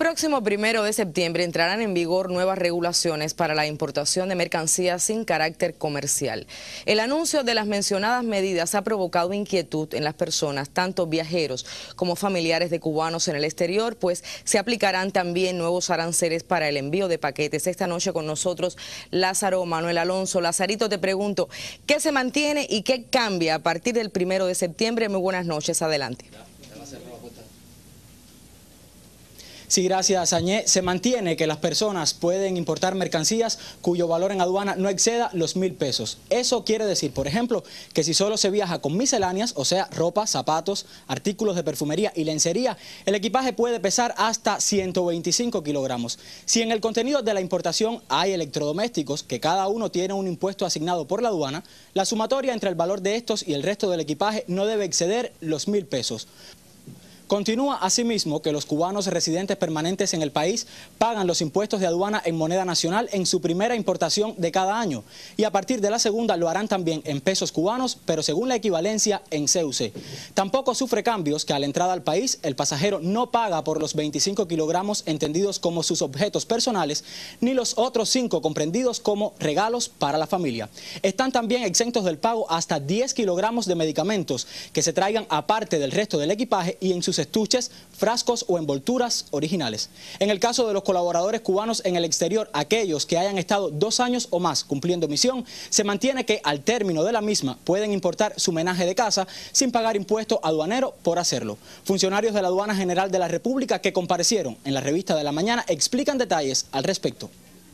próximo 1 de septiembre entrarán en vigor nuevas regulaciones para la importación de mercancías sin carácter comercial. El anuncio de las mencionadas medidas ha provocado inquietud en las personas, tanto viajeros como familiares de cubanos en el exterior, pues se aplicarán también nuevos aranceles para el envío de paquetes. Esta noche con nosotros Lázaro Manuel Alonso. Lazarito, te pregunto, ¿qué se mantiene y qué cambia a partir del 1 de septiembre? Muy buenas noches, adelante. Sí, gracias, Añé. Se mantiene que las personas pueden importar mercancías cuyo valor en aduana no exceda los 1.000 pesos. Eso quiere decir, por ejemplo, que si solo se viaja con misceláneas, o sea, ropa, zapatos, artículos de perfumería y lencería, el equipaje puede pesar hasta 125 kilogramos. Si en el contenido de la importación hay electrodomésticos, que cada uno tiene un impuesto asignado por la aduana, la sumatoria entre el valor de estos y el resto del equipaje no debe exceder los 1.000 pesos. Continúa asimismo que los cubanos residentes permanentes en el país pagan los impuestos de aduana en moneda nacional en su primera importación de cada año y a partir de la segunda lo harán también en pesos cubanos, pero según la equivalencia en CUC. Tampoco sufre cambios que a la entrada al país el pasajero no paga por los 25 kilogramos entendidos como sus objetos personales ni los otros 5 comprendidos como regalos para la familia. Están también exentos del pago hasta 10 kilogramos de medicamentos que se traigan aparte del resto del equipaje y en sus estuches, frascos o envolturas originales. En el caso de los colaboradores cubanos en el exterior, aquellos que hayan estado 2 años o más cumpliendo misión, se mantiene que al término de la misma pueden importar su menaje de casa sin pagar impuesto aduanero por hacerlo. Funcionarios de la Aduana General de la República que comparecieron en la revista de la mañana explican detalles al respecto.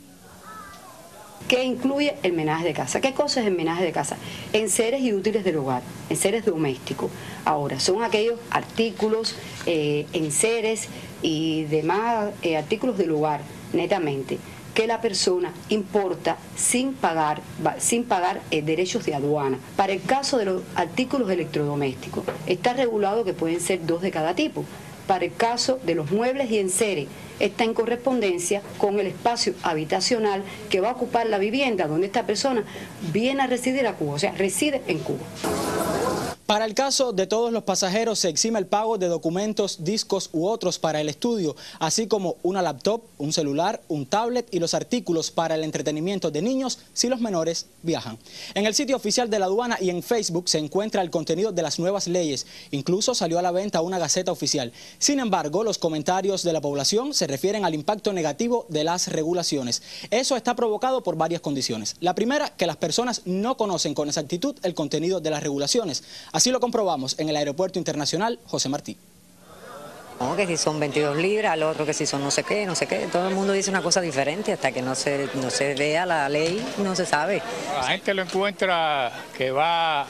¿Qué incluye el menaje de casa? ¿Qué cosa es el menaje de casa? Enseres y útiles del hogar, enseres domésticos. Ahora, son aquellos artículos, enseres y demás artículos del hogar, netamente, que la persona importa sin pagar derechos de aduana. Para el caso de los artículos electrodomésticos, está regulado que pueden ser 2 de cada tipo. Para el caso de los muebles y enseres, está en correspondencia con el espacio habitacional que va a ocupar la vivienda donde esta persona viene a residir a Cuba, o sea, reside en Cuba. Para el caso de todos los pasajeros se exime el pago de documentos, discos u otros para el estudio, así como una laptop, un celular, un tablet y los artículos para el entretenimiento de niños si los menores viajan. En el sitio oficial de la aduana y en Facebook se encuentra el contenido de las nuevas leyes. Incluso salió a la venta una gaceta oficial. Sin embargo, los comentarios de la población se refieren al impacto negativo de las regulaciones. Eso está provocado por varias condiciones. La primera, que las personas no conocen con exactitud el contenido de las regulaciones. Así lo comprobamos en el Aeropuerto Internacional José Martí. No, que si son 22 libras, al otro que si son no sé qué. Todo el mundo dice una cosa diferente hasta que no se vea la ley, no se sabe. La gente lo encuentra que va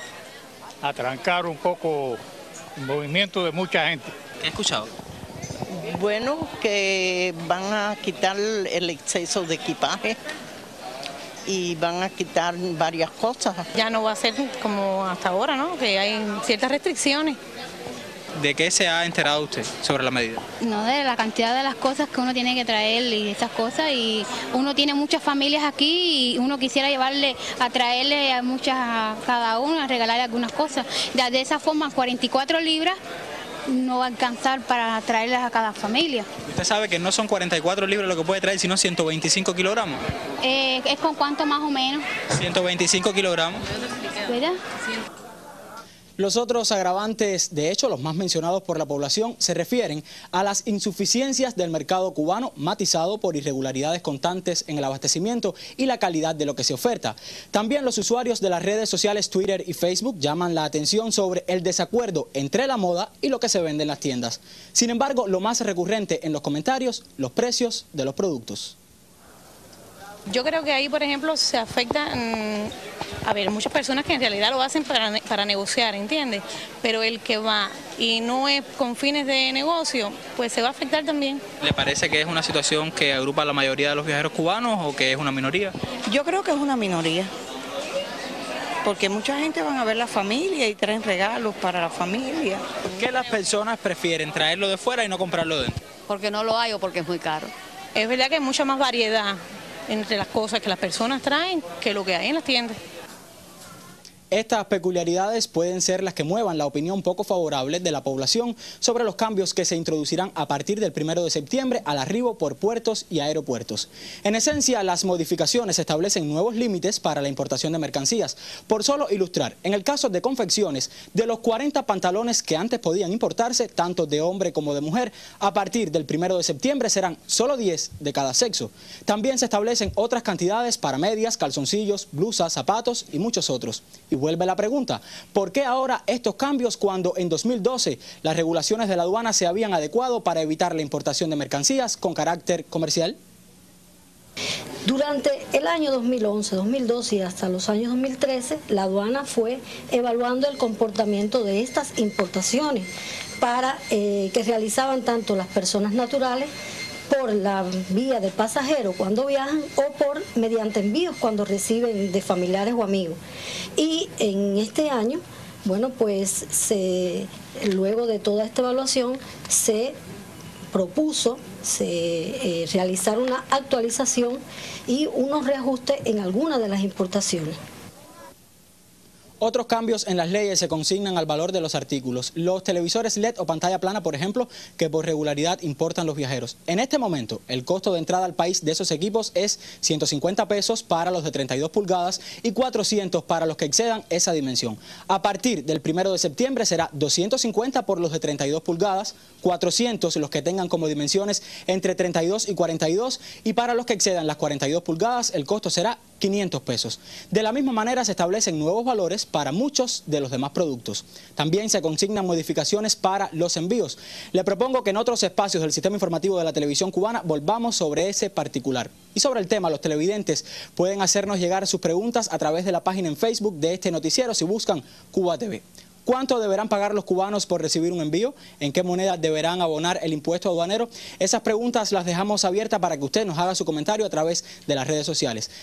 a trancar un poco el movimiento de mucha gente. ¿Qué he escuchado? Bueno, que van a quitar el exceso de equipaje y van a quitar varias cosas. Ya no va a ser como hasta ahora, ¿no? Que hay ciertas restricciones. ¿De qué se ha enterado usted sobre la medida? No, de la cantidad de las cosas que uno tiene que traer y esas cosas, y uno tiene muchas familias aquí y uno quisiera traerle a muchas a cada uno, a regalarle algunas cosas. De esa forma, 44 libras no va a alcanzar para traerles a cada familia. ¿Usted sabe que no son 44 libras lo que puede traer, sino 125 kilogramos? ¿Es con cuánto más o menos? 125 kilogramos. ¿Verdad? Los otros agravantes, de hecho los más mencionados por la población, se refieren a las insuficiencias del mercado cubano, matizado por irregularidades constantes en el abastecimiento y la calidad de lo que se oferta. También los usuarios de las redes sociales Twitter y Facebook llaman la atención sobre el desacuerdo entre la moda y lo que se vende en las tiendas. Sin embargo, lo más recurrente en los comentarios, los precios de los productos. Yo creo que ahí, por ejemplo, se afecta, muchas personas que en realidad lo hacen para negociar, ¿entiendes? Pero el que va y no es con fines de negocio, pues se va a afectar también. ¿Le parece que es una situación que agrupa a la mayoría de los viajeros cubanos o que es una minoría? Yo creo que es una minoría, porque mucha gente van a ver la familia y traen regalos para la familia. ¿Por qué las personas prefieren traerlo de fuera y no comprarlo dentro? Porque no lo hay o porque es muy caro. Es verdad que hay mucha más variedad entre las cosas que las personas traen que lo que hay en las tiendas. Estas peculiaridades pueden ser las que muevan la opinión poco favorable de la población sobre los cambios que se introducirán a partir del 1 de septiembre al arribo por puertos y aeropuertos. En esencia, las modificaciones establecen nuevos límites para la importación de mercancías. Por solo ilustrar, en el caso de confecciones, de los 40 pantalones que antes podían importarse, tanto de hombre como de mujer, a partir del 1 de septiembre serán solo 10 de cada sexo. También se establecen otras cantidades para medias, calzoncillos, blusas, zapatos y muchos otros. Y vuelve la pregunta, ¿por qué ahora estos cambios cuando en 2012 las regulaciones de la aduana se habían adecuado para evitar la importación de mercancías con carácter comercial? Durante el año 2011, 2012 y hasta los años 2013, la aduana fue evaluando el comportamiento de estas importaciones para que realizaban tanto las personas naturales por la vía de pasajero cuando viajan o por mediante envíos cuando reciben de familiares o amigos. Y en este año, bueno, pues luego de toda esta evaluación se propuso realizar una actualización y unos reajustes en algunas de las importaciones. Otros cambios en las leyes se consignan al valor de los artículos. Los televisores LED o pantalla plana, por ejemplo, que por regularidad importan los viajeros. En este momento, el costo de entrada al país de esos equipos es 150 pesos para los de 32 pulgadas y 400 para los que excedan esa dimensión. A partir del 1 de septiembre será 250 por los de 32 pulgadas, 400 los que tengan como dimensiones entre 32 y 42 y para los que excedan las 42 pulgadas el costo será 500 pesos. De la misma manera se establecen nuevos valores para muchos de los demás productos. También se consignan modificaciones para los envíos. Le propongo que en otros espacios del sistema informativo de la televisión cubana volvamos sobre ese particular. Y sobre el tema, los televidentes pueden hacernos llegar sus preguntas a través de la página en Facebook de este noticiero si buscan Cuba TV. ¿Cuánto deberán pagar los cubanos por recibir un envío? ¿En qué moneda deberán abonar el impuesto aduanero? Esas preguntas las dejamos abiertas para que usted nos haga su comentario a través de las redes sociales.